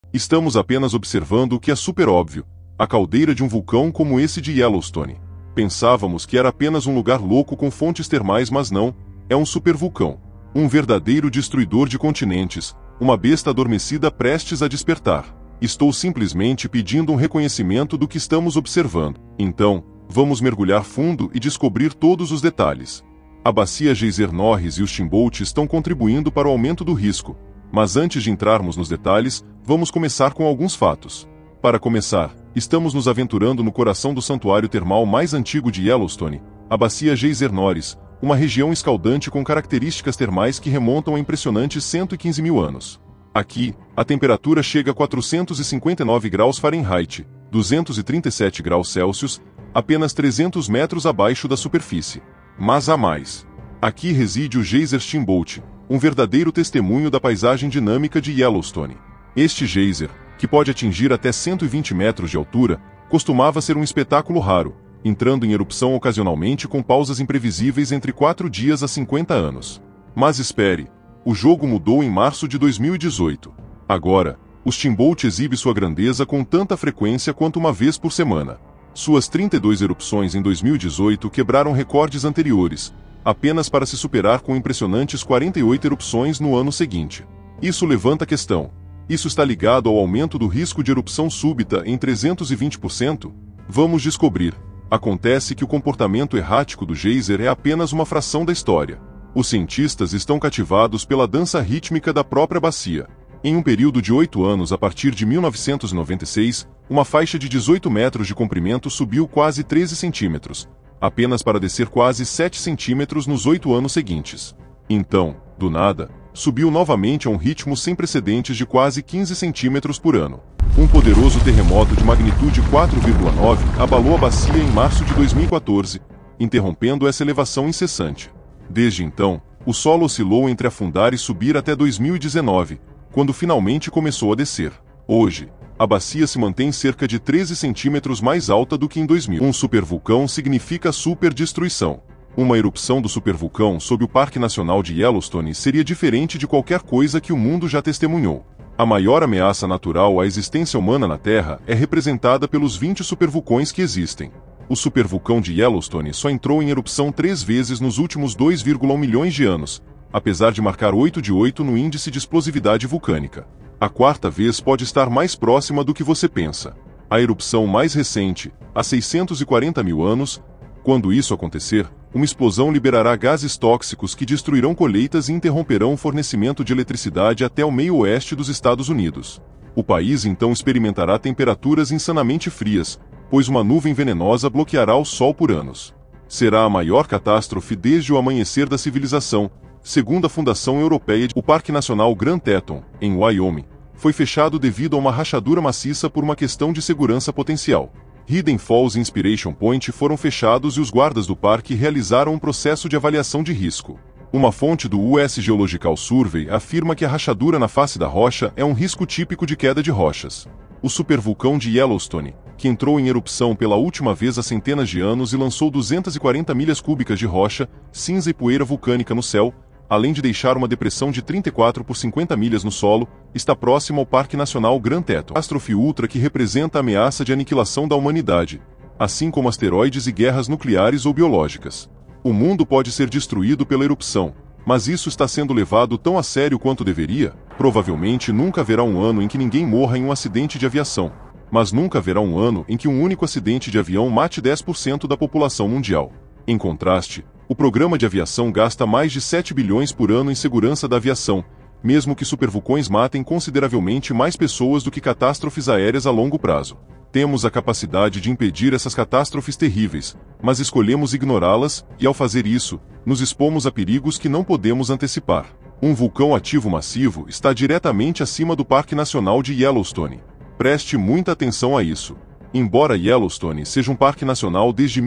Estamos apenas observando o que é super óbvio, a caldeira de um vulcão como esse de Yellowstone. Pensávamos que era apenas um lugar louco com fontes termais, mas não, é um supervulcão. Um verdadeiro destruidor de continentes, uma besta adormecida prestes a despertar. Estou simplesmente pedindo um reconhecimento do que estamos observando. Então, vamos mergulhar fundo e descobrir todos os detalhes. A bacia Geyser Norris e o Steamboat estão contribuindo para o aumento do risco, mas antes de entrarmos nos detalhes, vamos começar com alguns fatos. Para começar, estamos nos aventurando no coração do santuário termal mais antigo de Yellowstone, a bacia Geyser Norris, uma região escaldante com características termais que remontam a impressionantes 115 mil anos. Aqui, a temperatura chega a 459 graus Fahrenheit, 237 graus Celsius, apenas 300 metros abaixo da superfície. Mas há mais. Aqui reside o Geyser Steamboat, um verdadeiro testemunho da paisagem dinâmica de Yellowstone. Este geyser, que pode atingir até 120 metros de altura, costumava ser um espetáculo raro, entrando em erupção ocasionalmente com pausas imprevisíveis entre 4 dias a 50 anos. Mas espere, o jogo mudou em março de 2018. Agora, o Steamboat exibe sua grandeza com tanta frequência quanto uma vez por semana. Suas 32 erupções em 2018 quebraram recordes anteriores, apenas para se superar com impressionantes 48 erupções no ano seguinte. Isso levanta a questão: isso está ligado ao aumento do risco de erupção súbita em 320%? Vamos descobrir. Acontece que o comportamento errático do geyser é apenas uma fração da história. Os cientistas estão cativados pela dança rítmica da própria bacia. Em um período de 8 anos a partir de 1996, uma faixa de 18 metros de comprimento subiu quase 13 centímetros, apenas para descer quase 7 centímetros nos 8 anos seguintes. Então, do nada, subiu novamente a um ritmo sem precedentes de quase 15 centímetros por ano. Um poderoso terremoto de magnitude 4,9 abalou a bacia em março de 2014, interrompendo essa elevação incessante. Desde então, o solo oscilou entre afundar e subir até 2019, quando finalmente começou a descer. Hoje, a bacia se mantém cerca de 13 centímetros mais alta do que em 2000. Um supervulcão significa superdestruição. Uma erupção do supervulcão sob o Parque Nacional de Yellowstone seria diferente de qualquer coisa que o mundo já testemunhou. A maior ameaça natural à existência humana na Terra é representada pelos 20 supervulcões que existem. O supervulcão de Yellowstone só entrou em erupção 3 vezes nos últimos 2,1 milhões de anos, apesar de marcar 8 de 8 no índice de explosividade vulcânica. A 4ª vez pode estar mais próxima do que você pensa. A erupção mais recente, há 640 mil anos, quando isso acontecer, uma explosão liberará gases tóxicos que destruirão colheitas e interromperão o fornecimento de eletricidade até o meio oeste dos Estados Unidos. O país então experimentará temperaturas insanamente frias, pois uma nuvem venenosa bloqueará o sol por anos. Será a maior catástrofe desde o amanhecer da civilização, segundo a Fundação Europeia. O Parque Nacional Grand Teton, em Wyoming, foi fechado devido a uma rachadura maciça por uma questão de segurança potencial. Hidden Falls e Inspiration Point foram fechados e os guardas do parque realizaram um processo de avaliação de risco. Uma fonte do US Geological Survey afirma que a rachadura na face da rocha é um risco típico de queda de rochas. O supervulcão de Yellowstone, que entrou em erupção pela última vez há centenas de anos e lançou 240 milhas cúbicas de rocha, cinza e poeira vulcânica no céu, além de deixar uma depressão de 34 por 50 milhas no solo, está próximo ao Parque Nacional Grand Teton. Catástrofe ultra que representa a ameaça de aniquilação da humanidade, assim como asteroides e guerras nucleares ou biológicas. O mundo pode ser destruído pela erupção, mas isso está sendo levado tão a sério quanto deveria? Provavelmente nunca haverá um ano em que ninguém morra em um acidente de aviação, mas nunca haverá um ano em que um único acidente de avião mate 10% da população mundial. Em contraste, o programa de aviação gasta mais de 7 bilhões por ano em segurança da aviação, mesmo que supervulcões matem consideravelmente mais pessoas do que catástrofes aéreas a longo prazo. Temos a capacidade de impedir essas catástrofes terríveis, mas escolhemos ignorá-las e, ao fazer isso, nos expomos a perigos que não podemos antecipar. Um vulcão ativo massivo está diretamente acima do Parque Nacional de Yellowstone. Preste muita atenção a isso. Embora Yellowstone seja um parque nacional desde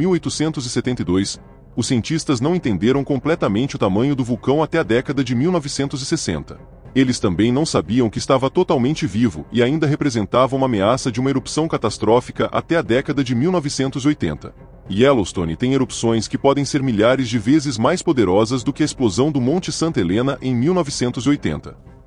1872, os cientistas não entenderam completamente o tamanho do vulcão até a década de 1960. Eles também não sabiam que estava totalmente vivo e ainda representava uma ameaça de uma erupção catastrófica até a década de 1980. Yellowstone tem erupções que podem ser milhares de vezes mais poderosas do que a explosão do Monte Santa Helena em 1980.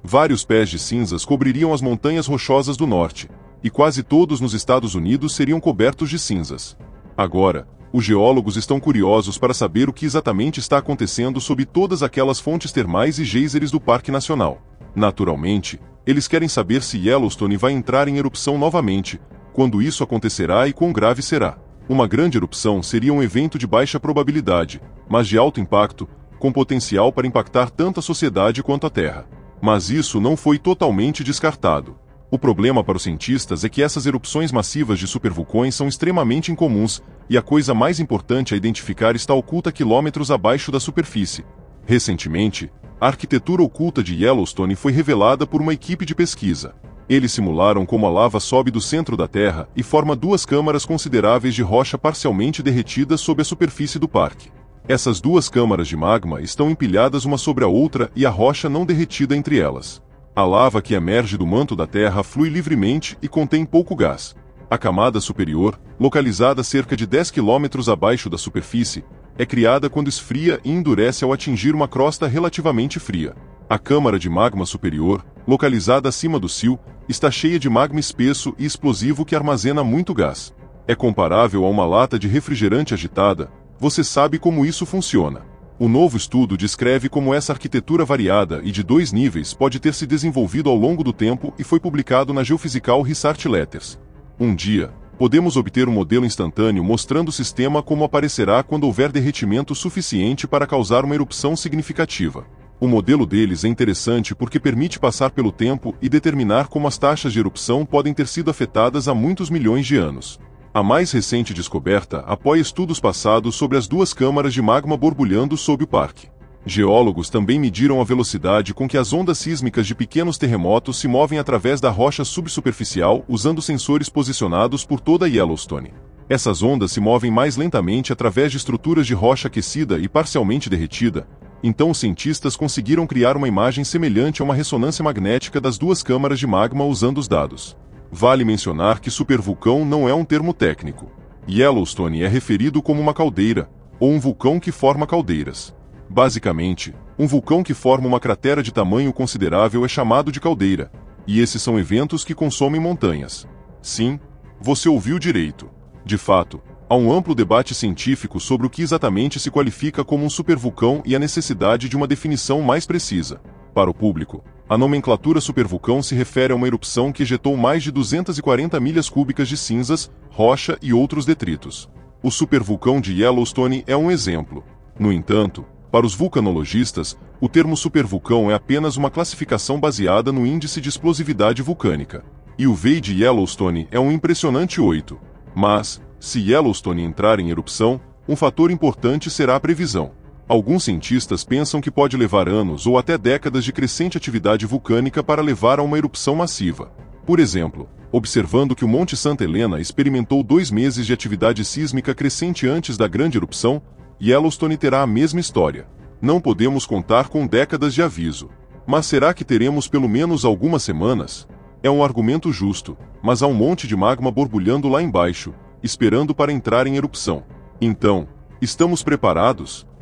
Vários pés de cinzas cobririam as montanhas rochosas do norte, e quase todos nos Estados Unidos seriam cobertos de cinzas. Agora, os geólogos estão curiosos para saber o que exatamente está acontecendo sob todas aquelas fontes termais e geysers do Parque Nacional. Naturalmente, eles querem saber se Yellowstone vai entrar em erupção novamente, quando isso acontecerá e quão grave será. Uma grande erupção seria um evento de baixa probabilidade, mas de alto impacto, com potencial para impactar tanto a sociedade quanto a Terra. Mas isso não foi totalmente descartado. O problema para os cientistas é que essas erupções massivas de supervulcões são extremamente incomuns, e a coisa mais importante a identificar está oculta quilômetros abaixo da superfície. Recentemente, a arquitetura oculta de Yellowstone foi revelada por uma equipe de pesquisa. Eles simularam como a lava sobe do centro da Terra e forma duas câmaras consideráveis de rocha parcialmente derretida sob a superfície do parque. Essas duas câmaras de magma estão empilhadas uma sobre a outra e a rocha não derretida entre elas. A lava que emerge do manto da Terra flui livremente e contém pouco gás. A camada superior, localizada cerca de 10 km abaixo da superfície, é criada quando esfria e endurece ao atingir uma crosta relativamente fria. A câmara de magma superior, localizada acima do cio, está cheia de magma espesso e explosivo que armazena muito gás. É comparável a uma lata de refrigerante agitada. Você sabe como isso funciona. O novo estudo descreve como essa arquitetura variada e de 2 níveis pode ter se desenvolvido ao longo do tempo e foi publicado na Geophysical Research Letters. Um dia, podemos obter um modelo instantâneo mostrando o sistema como aparecerá quando houver derretimento suficiente para causar uma erupção significativa. O modelo deles é interessante porque permite passar pelo tempo e determinar como as taxas de erupção podem ter sido afetadas há muitos milhões de anos. A mais recente descoberta apoia estudos passados sobre as duas câmaras de magma borbulhando sob o parque. Geólogos também mediram a velocidade com que as ondas sísmicas de pequenos terremotos se movem através da rocha subsuperficial usando sensores posicionados por toda Yellowstone. Essas ondas se movem mais lentamente através de estruturas de rocha aquecida e parcialmente derretida, então os cientistas conseguiram criar uma imagem semelhante a uma ressonância magnética das duas câmaras de magma usando os dados. Vale mencionar que supervulcão não é um termo técnico. Yellowstone é referido como uma caldeira, ou um vulcão que forma caldeiras. Basicamente, um vulcão que forma uma cratera de tamanho considerável é chamado de caldeira, e esses são eventos que consomem montanhas. Sim, você ouviu direito. De fato, há um amplo debate científico sobre o que exatamente se qualifica como um supervulcão e a necessidade de uma definição mais precisa. Para o público, a nomenclatura supervulcão se refere a uma erupção que ejetou mais de 240 milhas cúbicas de cinzas, rocha e outros detritos. O supervulcão de Yellowstone é um exemplo. No entanto, para os vulcanologistas, o termo supervulcão é apenas uma classificação baseada no índice de explosividade vulcânica. E o VEI de Yellowstone é um impressionante 8. Mas, se Yellowstone entrar em erupção, um fator importante será a previsão. Alguns cientistas pensam que pode levar anos ou até décadas de crescente atividade vulcânica para levar a uma erupção massiva. Por exemplo, observando que o Monte Santa Helena experimentou 2 meses de atividade sísmica crescente antes da grande erupção, Yellowstone terá a mesma história. Não podemos contar com décadas de aviso. Mas será que teremos pelo menos algumas semanas? É um argumento justo, mas há um monte de magma borbulhando lá embaixo, esperando para entrar em erupção. Então, estamos preparados?